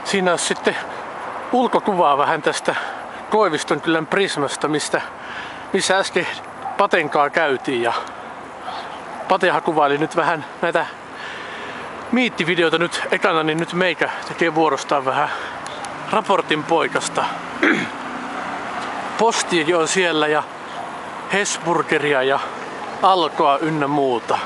Siinä on sitten ulkokuvaa vähän tästä Koivistonkylän Prismasta, missä äsken Patenkaa käytiin. Ja Patehan kuvaili nyt vähän näitä miittivideoita nyt ekana, niin nyt meikä tekee vuorostaan vähän raportin poikasta. Postiakin on siellä ja Hesburgeria ja Alkoa ynnä muuta.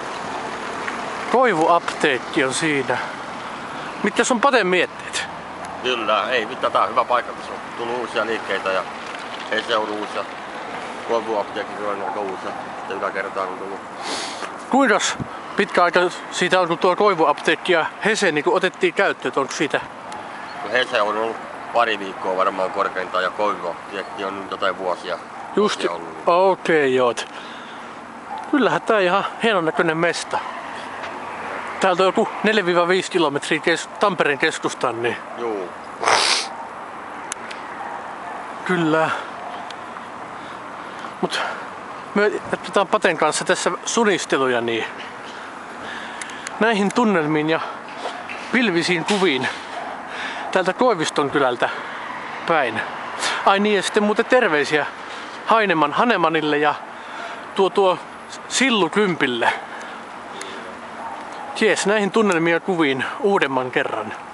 Koivuapteekki on siinä. Mitkä sun Paten mietteet? Kyllä, ei mitään, tää on hyvä paikka, tässä on tullut uusia liikkeitä ja Hese on uusia. Koivuapteekki on aika uusia, sitten yläkertaan on tullut. Kuinka pitkä aika siitä on, kun tuo Koivuapteekki ja Hese niin otettiin käyttöön, onko siitä? Hese on ollut pari viikkoa varmaan korkeintaan ja Koivuapteekki on nyt jotain vuosia. Just, okei, joo. Kyllähän tää ihan hienon näköinen mesta. Täältä on joku 4-5 kilometriä Tampereen keskustaan, niin... Juu. Kyllä. Mut me jatketaan Paten kanssa tässä sunisteluja, niin näihin tunnelmiin ja pilvisiin kuviin täältä Koivistonkylältä päin. Ai niin, ja sitten muuten terveisiä Hanemanille ja tuo Sillu Kympille. Jes, näihin tunnelmiin ja kuviin uudemman kerran.